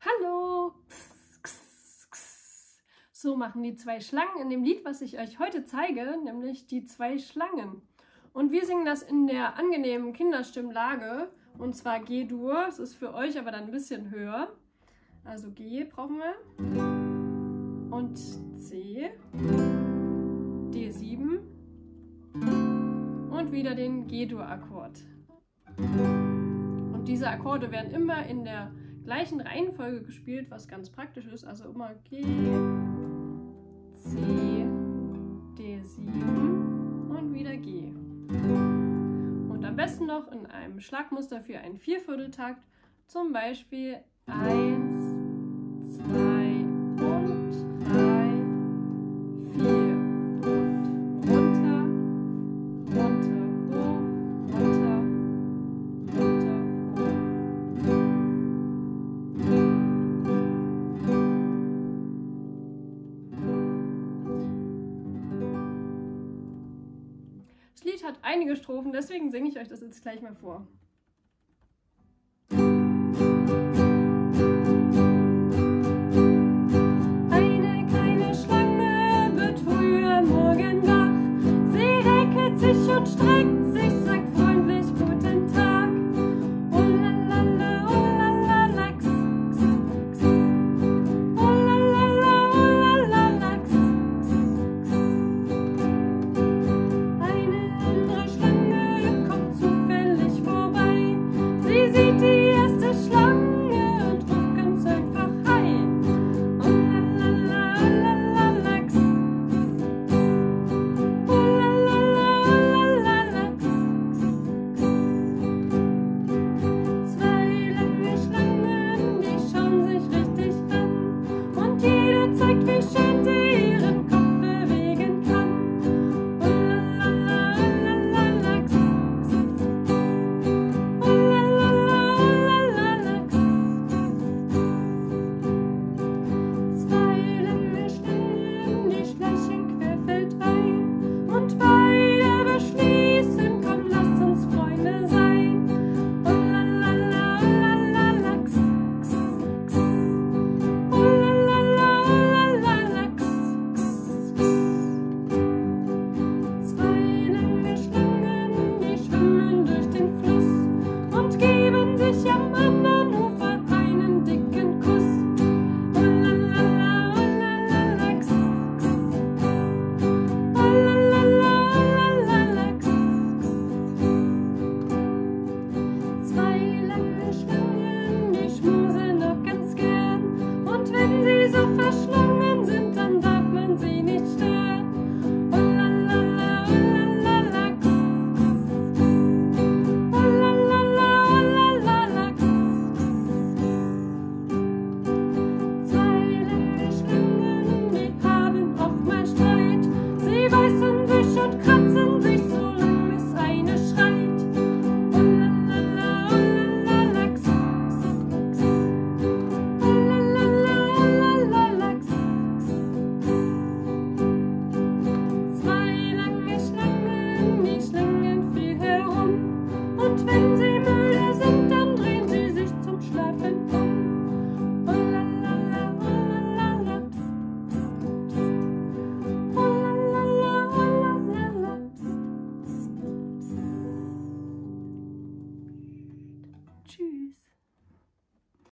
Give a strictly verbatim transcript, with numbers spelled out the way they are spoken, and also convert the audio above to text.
Hallo! Kss, kss, kss. So machen die zwei Schlangen in dem Lied, was ich euch heute zeige, nämlich die zwei Schlangen. Und wir singen das in der angenehmen Kinderstimmlage, und zwar G-Dur. Es ist für euch aber dann ein bisschen höher. Also G brauchen wir. Und C. D sieben. Und wieder den G-Dur-Akkord. Und diese Akkorde werden immer in der gleichen Reihenfolge gespielt, was ganz praktisch ist. Also immer G, C, D sieben und wieder G. Und am besten noch in einem Schlagmuster für einen Viervierteltakt, zum Beispiel eins, zwei und drei, vier und runter, runter, hoch, runter, runter, Das Lied hat einige Strophen, deswegen singe ich euch das jetzt gleich mal vor.